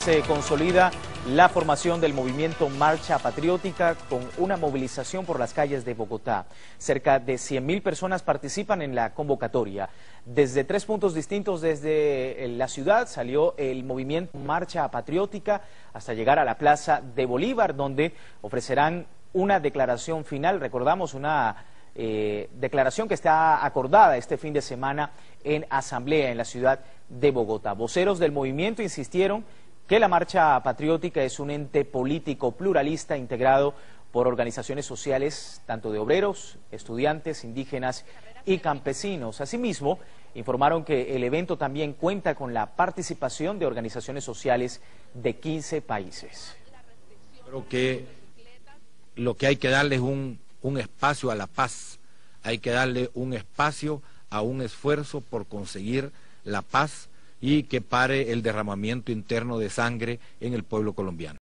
Se consolida la formación del movimiento Marcha Patriótica con una movilización por las calles de Bogotá. Cerca de 100.000 personas participan en la convocatoria. Desde 3 puntos distintos desde la ciudad salió el movimiento Marcha Patriótica hasta llegar a la Plaza de Bolívar, donde ofrecerán una declaración final. Recordamos una declaración que está acordada este fin de semana en asamblea en la ciudad de Bogotá. Voceros del movimiento insistieron que la Marcha Patriótica es un ente político pluralista integrado por organizaciones sociales tanto de obreros, estudiantes, indígenas y campesinos. Asimismo, informaron que el evento también cuenta con la participación de organizaciones sociales de 15 países. Creo que lo que hay que darle es un espacio a la paz, hay que darle un espacio a un esfuerzo por conseguir la paz y que pare el derramamiento interno de sangre en el pueblo colombiano.